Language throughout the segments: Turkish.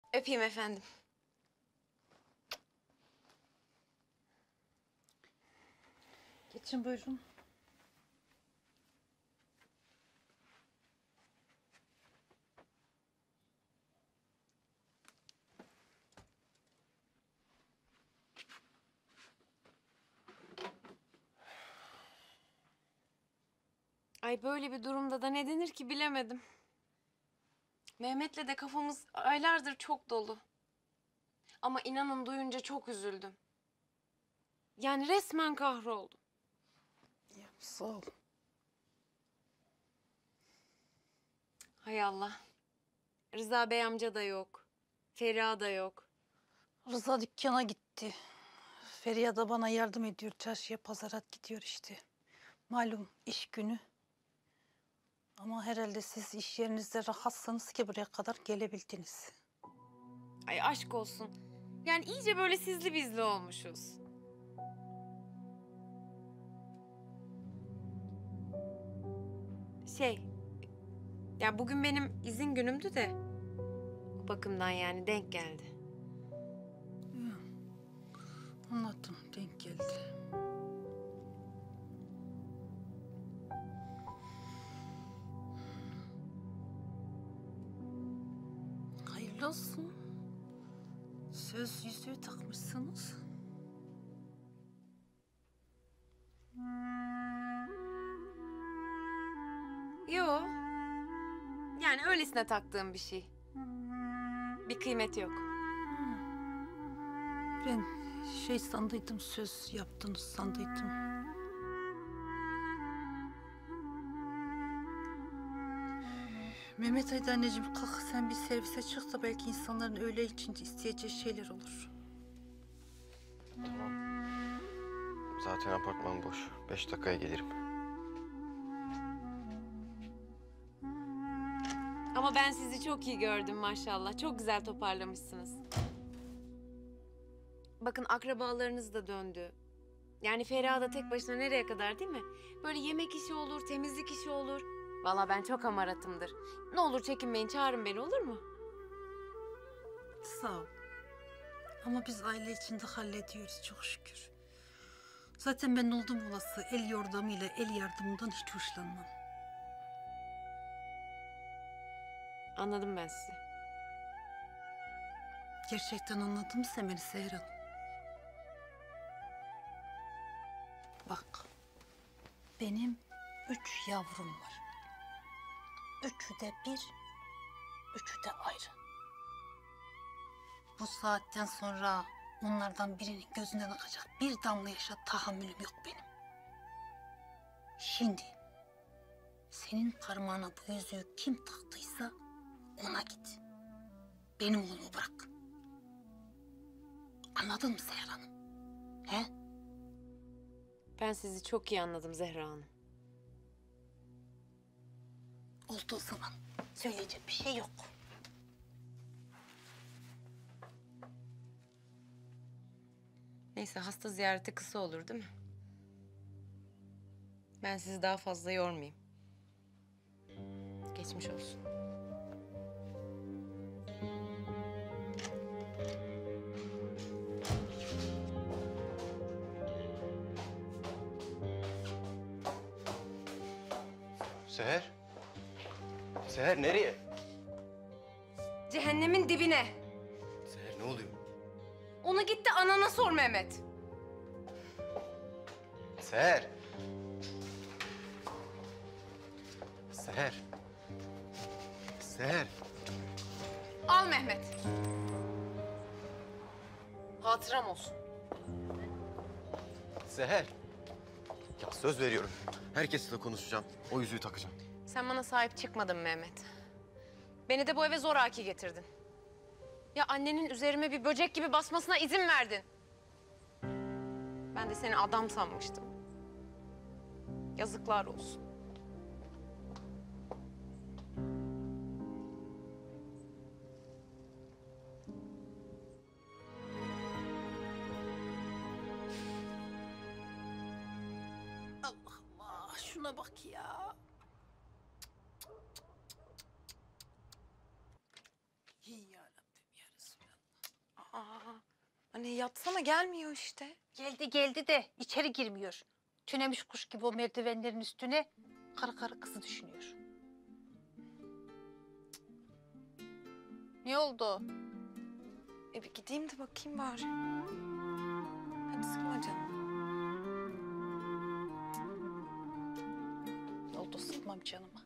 Öpeyim efendim. Geçin buyurun. Ay böyle bir durumda da ne denir ki bilemedim. Mehmet'le de kafamız aylardır çok dolu. Ama inanın duyunca çok üzüldüm. Yani resmen kahroldum. Ya, sağ ol. Hay Allah. Rıza Bey amca da yok. Feriha da yok. Rıza dükkana gitti. Feriha da bana yardım ediyor. Çarşıya, pazara gidiyor işte. Malum iş günü. Ama herhalde siz iş yerinizde rahatsanız ki buraya kadar gelebildiniz. Ay aşk olsun. Yani iyice böyle sizli bizli olmuşuz. Şey, ya bugün benim izin günümdü de. O bakımdan yani denk geldi. Anladım, denk geldi. Hayırlı olsun. Söz yüzüğü takmışsınız. Yo. Yani öylesine taktığım bir şey. Bir kıymeti yok. Ben şey sandıydım, söz yaptınız sandıydım. Mehmet haydi anneciğim kalk sen bir servise çık da belki insanların öğle için isteyeceği şeyler olur. Zaten apartman boş. 5 dakikaya gelirim. Ama ben sizi çok iyi gördüm maşallah. Çok güzel toparlamışsınız. Bakın akrabalarınız da döndü. Yani Feriha da tek başına nereye kadar değil mi? Böyle yemek işi olur, temizlik işi olur. Vallahi ben çok hamaratımdır. Ne olur çekinmeyin, çağırın beni olur mu? Sağ ol. Ama biz aile içinde hallediyoruz çok şükür. Zaten ben oldum olası el yordamıyla el yardımından hiç hoşlanmam. Anladım ben sizi. Gerçekten anladın mı sen beni Seher Hanım? Bak, benim 3 yavrum var. Üçü de bir, üçü de ayrı. Bu saatten sonra onlardan birinin gözünden akacak bir damla yaşa tahammülüm yok benim. Şimdi senin parmağına bu yüzüğü kim taktıysa ona git. Benim oğlumu bırak. Anladın mı Seher Hanım? He? Ben sizi çok iyi anladım Zehra Hanım. Oldu o zaman. Söyleyecek bir şey yok. Neyse hasta ziyareti kısa olur değil mi? Ben sizi daha fazla yormayayım. Geçmiş olsun. Seher? Seher nereye? Cehennemin dibine. Seher ne oluyor? Onu gitti anana sor Mehmet. Seher! Seher! Seher! Al Mehmet. Hatıram olsun. Seher! Ya söz veriyorum. Herkesle konuşacağım. O yüzüğü takacağım. Sen bana sahip çıkmadın Mehmet. Beni de bu eve zoraki getirdin. Ya annenin üzerime bir böcek gibi basmasına izin verdin. Ben de seni adam sanmıştım. Yazıklar olsun. Allah Allah, şuna bak ya. İyi ya Rabbim ya Resulallah. Anne yatsana, gelmiyor işte. Geldi de içeri girmiyor. Tünemiş kuş gibi o merdivenlerin üstüne karı kızı düşünüyor. Ne oldu? Bir gideyim de bakayım bari. Hadi sıkma canım. Ne oldu, sıkmam canıma.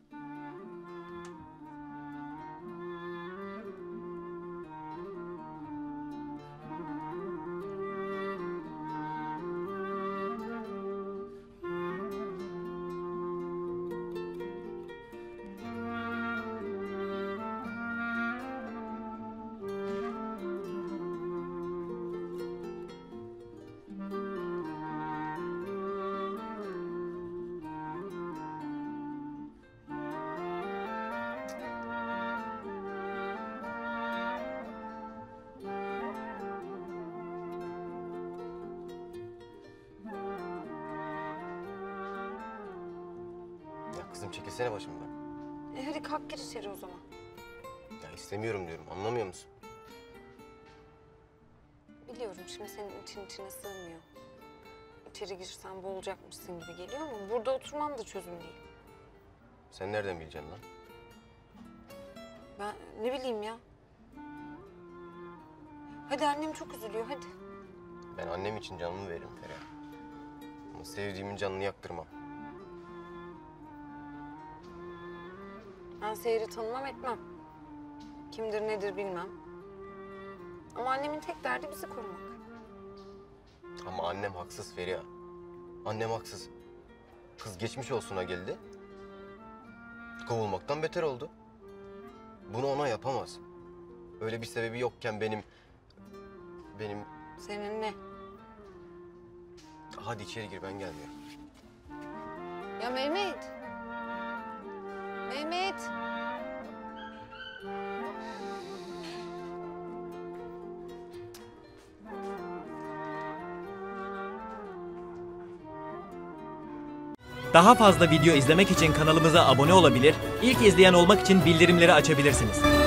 Ya kızım çekilsene başımdan. Hadi kalk gir içeri o zaman. Ya istemiyorum diyorum, anlamıyor musun? Biliyorum şimdi senin için içine sığmıyor. İçeri girsen boğulacakmışsın gibi geliyor ama burada oturman da çözüm değil. Sen nereden bileceksin lan? Ben ne bileyim ya. Hadi, annem çok üzülüyor, hadi. Ben annem için canımı veririm Feriha. Ama sevdiğimin canını yaktırmam. Ben Seher'i tanımam etmem. Kimdir nedir bilmem. Ama annemin tek derdi bizi korumak. Ama annem haksız Feriha. Annem haksız. Kız geçmiş olsuna geldi. Kovulmaktan beter oldu. Bunu ona yapamaz. Öyle bir sebebi yokken benim... Senin ne? Hadi içeri gir, ben gelmiyorum. Ya Mehmet. Mehmet. Daha fazla video izlemek için kanalımıza abone olabilir, ilk izleyen olmak için bildirimleri açabilirsiniz.